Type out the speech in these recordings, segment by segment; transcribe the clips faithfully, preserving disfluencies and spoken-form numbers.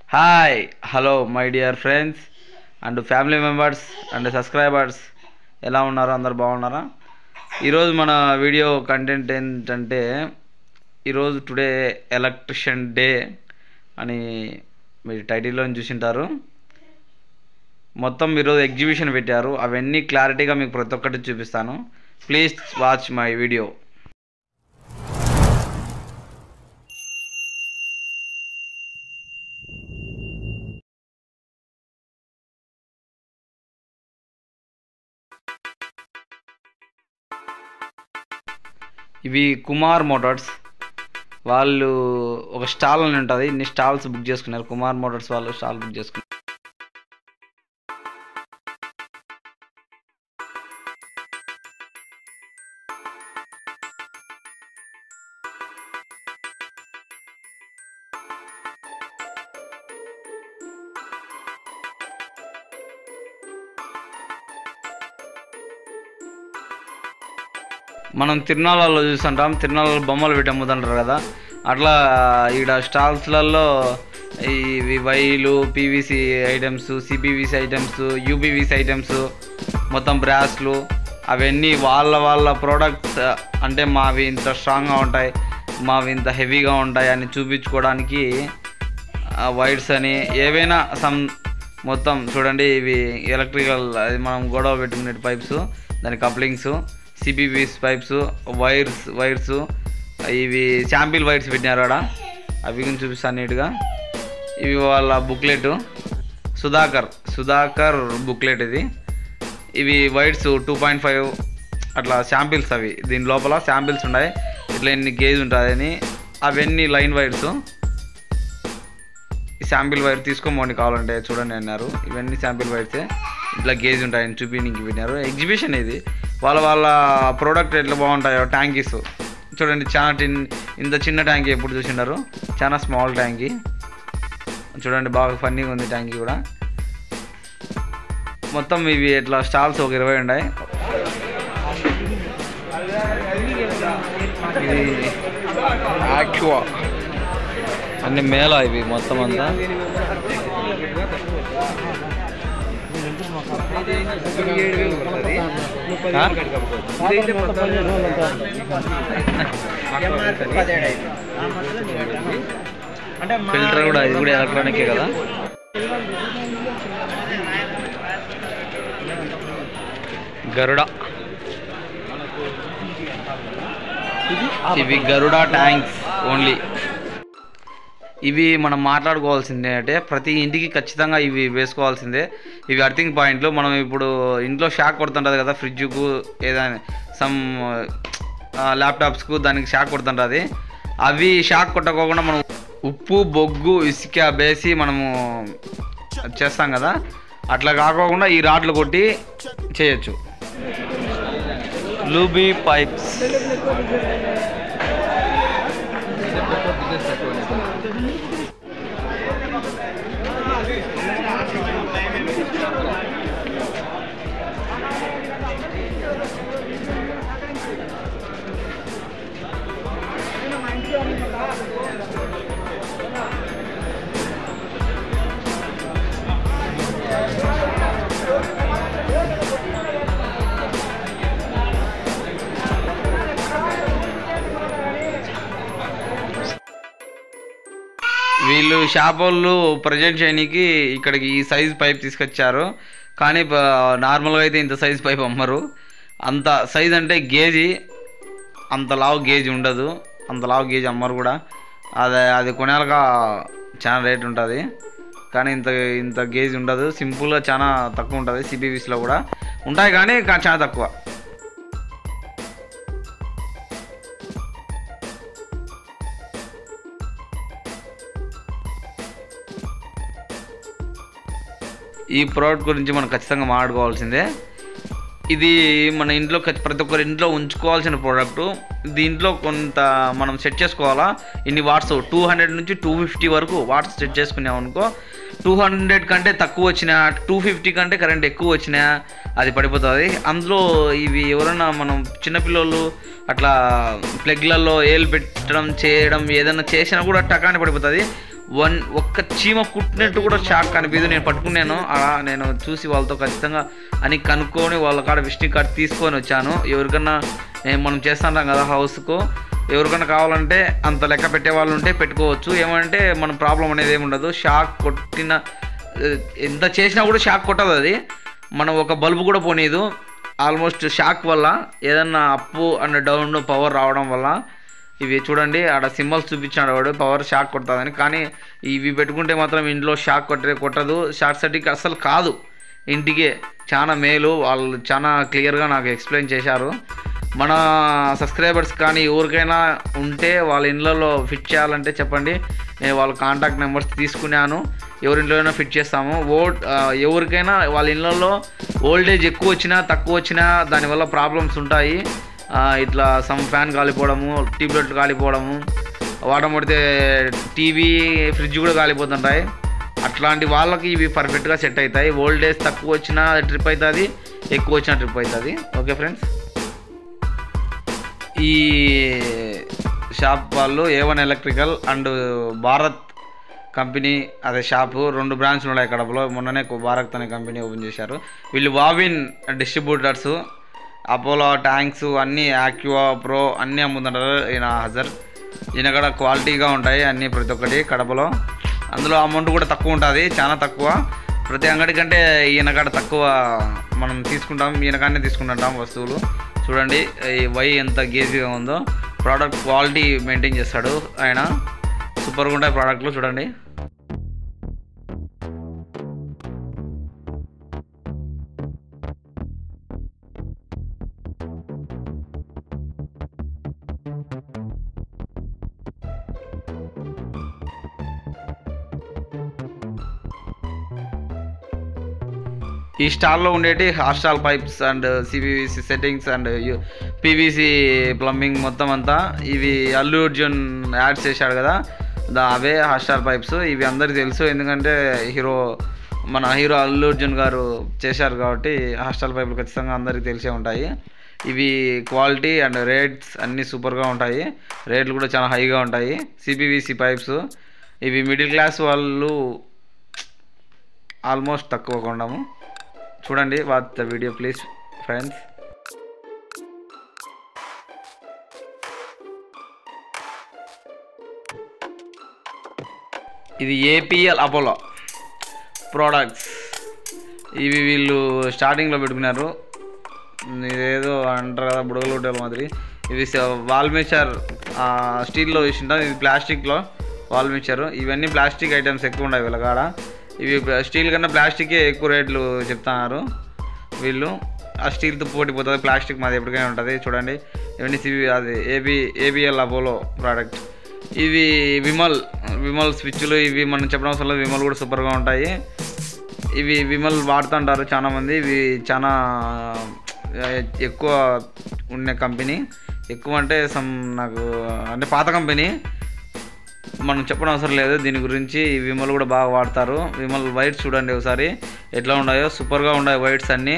Hi hello my dear friends and family members and subscribers, ఎలా ఉన్నారు? అందరు బాగున్నారా? ఈరోజు మన వీడియో కంటెంట్ ఏంటంటే, ఈరోజు టుడే ఎలక్ట్రిషియన్ డే అని మీరు టైటిల్లో చూసింటారు. మొత్తం ఈరోజు ఎగ్జిబిషన్ పెట్టారు, అవన్నీ క్లారిటీగా మీకు ప్రతి ఒక్కటి చూపిస్తాను. Please watch my video. ఇవి కుమార్ మోటార్స్ వాళ్ళు ఒక స్టాల్ అని ఉంటుంది, ఇన్ని స్టాల్స్ బుక్ చేసుకున్నారు. కుమార్ మోటార్స్ వాళ్ళు స్టాల్ బుక్ చేసుకున్నారు. మనం తిరునాళ్ళలో చూస్తుంటాం, తిరునాళ్ళలో బొమ్మలు పెట్టి అమ్ముతుంటారు కదా, అట్లా ఈడ స్టాల్స్లలో ఇవి వైలు, PVC items, CPVC items, UPVC items, మొత్తం బ్రాస్లు, అవన్నీ వాళ్ళ వాళ్ళ ప్రోడక్ట్స్. అంటే మావి ఇంత స్ట్రాంగ్గా ఉంటాయి, మావి ఇంత హెవీగా ఉంటాయి అని చూపించుకోవడానికి వైర్స్ అని ఏవైనా సమ్ మొత్తం చూడండి. ఇవి ఎలక్ట్రికల్, అది మనం గొడవ పెట్టుకునే పైప్స్, దాని కప్లింగ్స్, సిబివిస్ పైప్స్, వైర్స్ వైర్స్ ఇవి శాంపిల్ వైర్స్ పెట్టినారు ఆడ, అవి గురించి చూపిస్తాను నీట్గా. ఇవి వాళ్ళ బుక్లెట్, సుధాకర్ సుధాకర్ బుక్లెట్ ఇది. ఇవి వైర్స్ టూ పాయింట్ ఫైవ్ అట్లా శాంపిల్స్, అవి దీని లోపల శాంపిల్స్ ఉన్నాయి, ఇట్లా ఎన్ని గేజ్ ఉంటుందని. అవన్నీ లైన్ వైర్స్. ఈ శాంపిల్ వైర్ తీసుకోమోండి కావాలంటే చూడండి అన్నారు. ఇవన్నీ శాంపిల్ వైర్సే, ఇట్లా గేజ్ ఉంటాయని చూపించడానికి పెట్టినారు. ఎగ్జిబిషన్ ఇది, వాళ్ళ వాళ్ళ ప్రోడక్ట్ ఎట్లా బాగుంటాయో. ట్యాంకీస్ చూడండి, చాలా టిన్ ఇంత చిన్న ట్యాంకీ ఎప్పుడు చూసినారు, చాలా స్మాల్ ట్యాంకీ చూడండి, బాగా ఫన్నీగా ఉంది ట్యాంకీ కూడా. మొత్తం ఇవి ఇట్లా స్టాల్స్ ఒక ఇరవై ఉన్నాయి. ఇది యాక్చువా అన్ని మేళ ఇవి మొత్తం అంతా. ఫిల్టర్ కూడా, ఇది కూడా ఎలక్ట్రానికే కదా. గరుడ, ఇవి గరుడ ట్యాంక్స్ ఓన్లీ. ఇవి మనం మాట్లాడుకోవాల్సిందే అంటే ప్రతి ఇంటికి ఖచ్చితంగా ఇవి వేసుకోవాల్సిందే. ఇవి అర్థింగ్ పాయింట్లు. మనం ఇప్పుడు ఇంట్లో షాక్ కొడుతుంటుంది కదా, ఫ్రిడ్జ్కు ఏదైనా సమ్ ల్యాప్టాప్స్కు దానికి షాక్ కొడుతుంటుంది. అవి షాక్ కొట్టకోకుండా మనం ఉప్పు, బొగ్గు, ఇసుక వేసి మనము చేస్తాం కదా, అట్లా కాకోకుండా ఈ రాడ్లు కొట్టి చేయొచ్చు. లూబీ పైప్స్, వీళ్ళు షాప్ వాళ్ళు ప్రజెంట్ చేయడానికి ఇక్కడికి ఈ సైజ్ పైప్ తీసుకొచ్చారు. కానీ నార్మల్గా అయితే ఇంత సైజ్ పైప్ అమ్మరు. అంత సైజ్ అంటే గేజీ, అంత లావు గేజ్ ఉండదు, అంత లావు గేజ్ అమ్మరు కూడా. అది అది కొనేలాగా చాలా రేట్ ఉంటుంది, కానీ ఇంత ఇంత గేజ్ ఉండదు. సింపుల్గా చాలా తక్కువ ఉంటుంది. సిబివిస్లో కూడా ఉంటాయి కానీ చాలా తక్కువ. ఈ ప్రోడక్ట్ గురించి మనం ఖచ్చితంగా మాట్లాడుకోవాల్సిందే. ఇది మన ఇంట్లో ప్రతి ఒక్కరి ఇంట్లో ఉంచుకోవాల్సిన ప్రోడక్టు. దీంట్లో కొంత మనం సెట్ చేసుకోవాలా. ఇన్ని వాట్స్ టూ హండ్రెడ్ నుంచి టూ ఫిఫ్టీ వరకు వాట్స్ సెట్ చేసుకున్నాం అనుకో, టూ హండ్రెడ్ కంటే తక్కువ వచ్చినా, టూ ఫిఫ్టీ కంటే కరెంట్ ఎక్కువ వచ్చినా అది పడిపోతుంది. అందులో ఇవి ఎవరైనా మనం చిన్నపిల్లలు అట్లా ప్లగ్లలో ఏలు పెట్టడం చేయడం ఏదైనా చేసినా కూడా టకాని పడిపోతుంది. వన్ ఒక్క చీమ కుట్టినట్టు కూడా షాక్ కనిపించదు. నేను పట్టుకున్నాను అలా, నేను చూసి వాళ్ళతో ఖచ్చితంగా అని కనుక్కొని వాళ్ళ కాడ విజిటింగ్ కార్డ్ తీసుకొని వచ్చాను. ఎవరికన్నా మనం చేస్తుంటాం కదా హౌస్కు, ఎవరికైనా కావాలంటే అంత లెక్క పెట్టే వాళ్ళు ఉంటే పెట్టుకోవచ్చు. ఏమంటే మన ప్రాబ్లం అనేది ఏమి ఉండదు. షాక్ కొట్టిన ఎంత చేసినా కూడా షాక్ కొట్టదు అది. మనం ఒక బల్బు కూడా పోనీదు. ఆల్మోస్ట్ షాక్ వల్ల ఏదన్నా అప్పు అండ్ డౌన్ పవర్ రావడం వల్ల ఇవి చూడండి ఆడ సింబల్స్ చూపించాడు వాడు పవర్ షాక్ కొడుతుందని. కానీ ఇవి పెట్టుకుంటే మాత్రం ఇంట్లో షాక్ కొట్టే కొట్టదు. షార్ట్ సర్క్యూట్ అసలు కాదు. ఇంటికే చాలా మేలు. వాళ్ళు చాలా క్లియర్గా నాకు ఎక్స్ప్లెయిన్ చేశారు. మన సబ్స్క్రైబర్స్ కానీ ఎవరికైనా ఉంటే వాళ్ళ ఇళ్ళలో ఫిట్ చేయాలంటే చెప్పండి, నేను వాళ్ళ కాంటాక్ట్ నెంబర్స్ తీసుకున్నాను. ఎవరి ఇంట్లోనైనా ఫిట్ చేస్తాము. ఓ ఎవరికైనా వాళ్ళ ఇళ్ళల్లో ఓల్టేజ్ ఎక్కువ వచ్చినా తక్కువ వచ్చినా దానివల్ల ప్రాబ్లమ్స్ ఉంటాయి. ఇట్లా సమ్ ఫ్యాన్ కాలిపోవడము, ట్యూబ్లైట్ కాలిపోవడము, వాటర్ పడితే టీవీ ఫ్రిడ్జ్ కూడా కాలిపోతుంటాయి. అట్లాంటి వాళ్ళకి ఇవి పర్ఫెక్ట్గా సెట్ అవుతాయి. ఓల్టేజ్ తక్కువ వచ్చినా ట్రిప్ అవుతుంది, ఎక్కువ వచ్చినా ట్రిప్ అవుతుంది. ఓకే ఫ్రెండ్స్, ఈ షాప్ వాళ్ళు A one electrical and Bharat company అదే షాపు రెండు బ్రాంచ్లు ఉన్నాయి కడపలో. మొన్ననే భారత్ అనే కంపెనీ ఓపెన్ చేశారు. వీళ్ళు వావిన్ డిస్ట్రిబ్యూటర్స్, అపోలో ట్యాంక్స్ అన్నీ, యాక్యువా ప్రో అన్నీ అమ్ముతుంటారు. ఈయన హజర్, ఈయన కూడా క్వాలిటీగా ఉంటాయి అన్నీ ప్రతి ఒక్కటి కడపలో. అందులో అమౌంట్ కూడా తక్కువ ఉంటుంది, చాలా తక్కువ. ప్రతి అంగడి కంటే ఈయన కాడ తక్కువ మనం తీసుకుంటాం, ఈయన కాడనే తీసుకుంటుంటాం వస్తువులు. చూడండి ఈ వై ఎంత గేజీగా ఉందో. ప్రోడక్ట్ క్వాలిటీ మెయింటైన్ చేస్తాడు ఆయన. సూపర్గా ఉంటాయి ప్రోడక్ట్లు చూడండి. ఈ స్టాల్లో ఉండేటి హాస్టాల్ pipes and CVC settings and PVC plumbing మొత్తం అంతా ఇవి అల్లు అర్జున్ యాడ్స్ చేశాడు కదా, దా అవే హాస్టాల్ పైప్స్. ఇవి అందరికీ తెలుసు, ఎందుకంటే హీరో మన హీరో అల్లు అర్జున్ గారు చేశారు కాబట్టి హాస్టాల్ పైపులు ఖచ్చితంగా అందరికీ తెలిసే ఉంటాయి. ఇవి క్వాలిటీ అండ్ రేట్స్ అన్నీ సూపర్గా ఉంటాయి. రేట్లు కూడా చాలా హైగా ఉంటాయి. సిపివిసి పైప్స్ ఇవి మిడిల్ క్లాస్ వాళ్ళు ఆల్మోస్ట్ తక్కువ కొండాము. చూడండి, watch the video please friends. ఇది ఏపీఎల్ అపోలో ప్రోడక్ట్స్. ఇవి వీళ్ళు స్టార్టింగ్లో పెట్టుకున్నారు, ఇదేదో అంటారు కదా బుడగలు హోటల్ మాదిరి. ఇవి వాల్ మిక్చర్ స్టీల్లో వేసింటారు, ఇది ప్లాస్టిక్లో వాల్ మిక్చర్. ఇవన్నీ ప్లాస్టిక్ ఐటమ్స్ ఎక్కువ ఉన్నాయి వీళ్ళ కాడ. ఇవి స్టీల్ కన్నా ప్లాస్టికే ఎక్కువ రేట్లు చెప్తున్నారు వీళ్ళు. ఆ స్టీల్తో పోటీపోతుంది, ప్లాస్టిక్ మాది ఎప్పటికైనా ఉంటుంది. చూడండి ఇవన్నీ సివి అది ఏబి ఏబిఎల్ అపోలో ప్రోడక్ట్. ఇవి విమల్ విమల్ స్విచ్లు. ఇవి మనం చెప్పడం అవసరం లేదు, విమల్ కూడా సూపర్గా ఉంటాయి. ఇవి విమల్ వాడుతుంటారు చాలామంది. ఇవి చాలా ఎక్కువ ఉన్న కంపెనీ, ఎక్కువ అంటే సమ్ నాకు అంటే పాత కంపెనీ, మనం చెప్పడం అవసరం లేదు దీని గురించి. విమల్ కూడా బాగా వాడతారు. విమల్ వైట్స్ చూడండి ఒకసారి ఎట్లా ఉన్నాయో, సూపర్గా ఉన్నాయి వైట్స్ అన్నీ.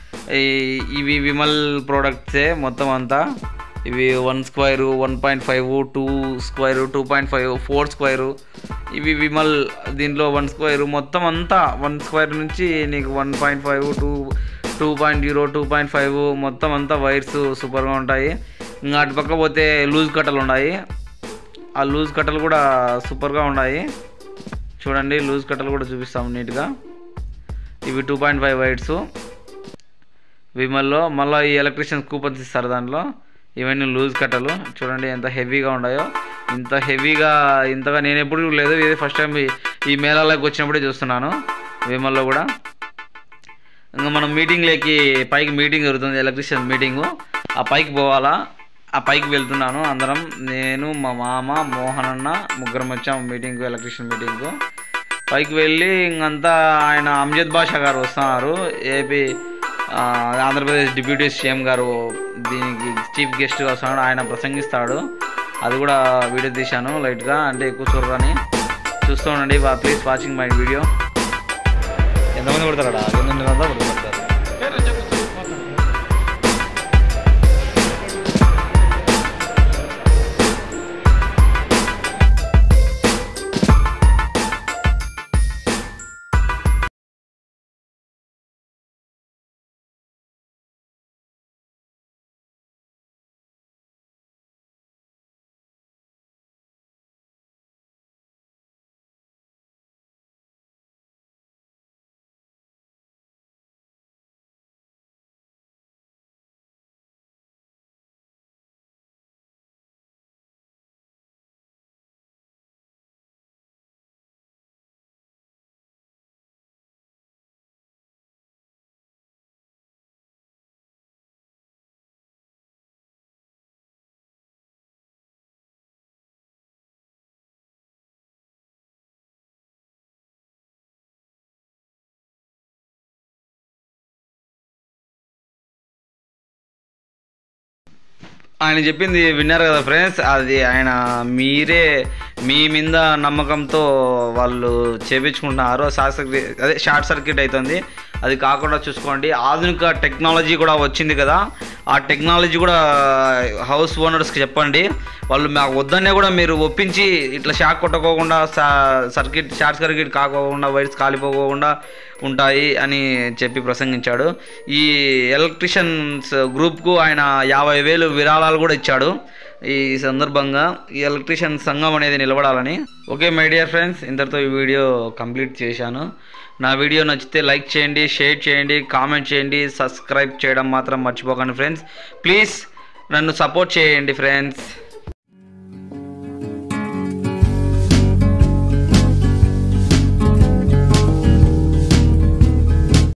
ఇవి విమల్ ప్రోడక్ట్సే మొత్తం అంతా. ఇవి one square, one point five, two square, two point five, four square. ఇవి విమల్ దీంట్లో వన్ స్క్వైరు మొత్తం అంతా. వన్ స్క్వైర్ నుంచి నీకు one point five, two two point zero, two point five మొత్తం అంతా వైర్స్ సూపర్గా ఉంటాయి. ఇంకా అటు పక్క పోతే లూజ్ కట్టలు ఉన్నాయి. ఆ లూజ్ కట్టలు కూడా సూపర్గా ఉన్నాయి. చూడండి లూజ్ కట్టలు కూడా చూపిస్తాము నీట్గా. ఇవి టూ పాయింట్ ఫైవ్ వైట్స్ విమల్లో. మళ్ళీ ఈ ఎలక్ట్రిషియన్ కూపన్స్ ఇస్తారు దాంట్లో. ఇవన్నీ లూజ్ కట్టలు చూడండి ఎంత హెవీగా ఉన్నాయో. ఇంత హెవీగా ఇంతగా నేను ఎప్పుడు లేదు, ఇది ఫస్ట్ టైం ఈ మేళాలకు వచ్చినప్పుడే చూస్తున్నాను విమల్లో కూడా. ఇంకా మనం మీటింగ్లోకి పైకి మీటింగ్ జరుగుతుంది, ఎలక్ట్రిషియన్ మీటింగు. ఆ పైకి పోవాలా, ఆ పైకి వెళ్తున్నాను. అందరం నేను మా మామ మోహన్ అన్న ముగ్గురం వచ్చాము మీటింగ్కు, ఎలక్ట్రిషియన్ మీటింగ్కు. పైకి వెళ్ళి ఇంకంతా ఆయన అమ్జద్ బాషా గారు వస్తున్నారు, ఏపీ ఆంధ్రప్రదేశ్ డిప్యూటీ సీఎం గారు దీనికి చీఫ్ గెస్ట్గా వస్తున్నాడు. ఆయన ప్రసంగిస్తాడు, అది కూడా వీడియో తీశాను లైట్గా, అంటే ఎక్కువ చూడరని. చూస్తూ ఉండండి, ప్లీజ్ వాచింగ్ మై వీడియో. ఎంతమంది కొడతారా? ఎనిమిది వందలు కొడతారు. ఆయన చెప్పింది విన్నారు కదా ఫ్రెండ్స్, అది ఆయన మీరే మీ మీద నమ్మకంతో వాళ్ళు చేపించుకుంటున్నారు. షార్ట్ సర్క్యూట్ అదే షార్ట్ సర్క్యూట్ అవుతుంది, అది కాకుండా చూసుకోండి. ఆధునిక టెక్నాలజీ కూడా వచ్చింది కదా, ఆ టెక్నాలజీ కూడా హౌస్ ఓనర్స్కి చెప్పండి. వాళ్ళు మాకు వద్దనే కూడా మీరు ఒప్పించి ఇట్లా షాక్ కొట్టుకోకుండా సర్క్యూట్ షార్ట్ సర్క్యూట్ కాకోకుండా వైర్స్ కాలిపోకుండా ఉంటాయి అని చెప్పి ప్రసంగించాడు. ఈ ఎలక్ట్రిషియన్స్ గ్రూప్కు ఆయన యాభై వేలు విరాళాలు కూడా ఇచ్చాడు. ఈ సందర్భంగా ఈ ఎలక్ట్రిషియన్ సంఘం అనేది నిలబడాలని. ఓకే మై డియర్ ఫ్రెండ్స్, ఇంతటితో ఈ వీడియో కంప్లీట్ చేశాను. నా వీడియో నచ్చితే లైక్ చేయండి, షేర్ చేయండి, కామెంట్ చేయండి, సబ్స్క్రైబ్ చేయడం మాత్రం మర్చిపోకండి ఫ్రెండ్స్. ప్లీజ్ నన్ను సపోర్ట్ చేయండి ఫ్రెండ్స్.